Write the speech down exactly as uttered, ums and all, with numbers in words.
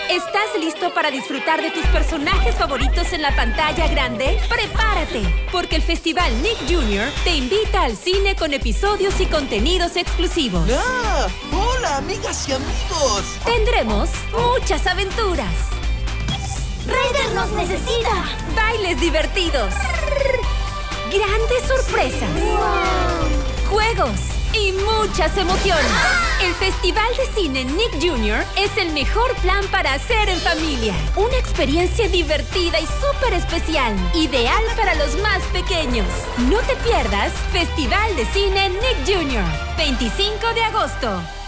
¿Estás listo para disfrutar de tus personajes favoritos en la pantalla grande? ¡Prepárate! Porque el Festival Nick junior te invita al cine con episodios y contenidos exclusivos. ¡Ah! ¡Hola, amigas y amigos! Tendremos muchas aventuras. ¡Raider nos necesita! Bailes divertidos. Grandes sorpresas. ¡Wow! Juegos y muchas emociones. El Festival de Cine Nick junior es el mejor plan para hacer en familia. Una experiencia divertida y súper especial. Ideal para los más pequeños. No te pierdas Festival de Cine Nick junior veinticinco de agosto.